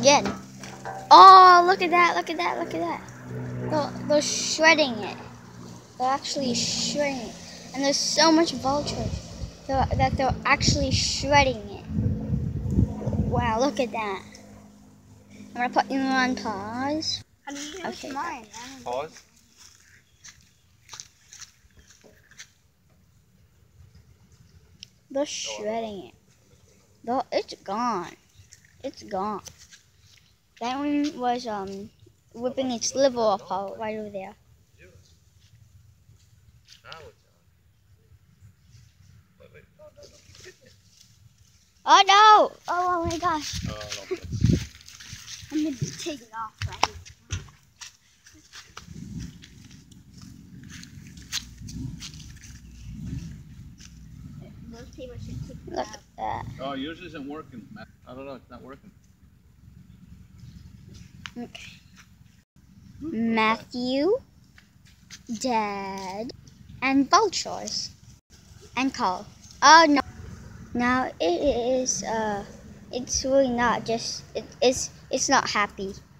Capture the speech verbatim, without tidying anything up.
again. Oh, look at that, look at that, look at that. They're, they're shredding it. They're actually shredding it. And there's so much vultures they're, that they're actually shredding it. Wow, look at that. I'm gonna put you on pause. How do you do Okay. mine? Pause. They're shredding it. They're, it's gone. It's gone. That one was um ripping its liver apart right over there. Oh no! Oh, oh my gosh! Uh, no. I'm gonna take it off right now. Those people should take it Look out. at that. Oh, yours isn't working. I don't know. It's not working. Okay. Matthew, Dad, and vultures, and Carl. Oh no! Now it is uh, it's really not just it, it's it's not happy.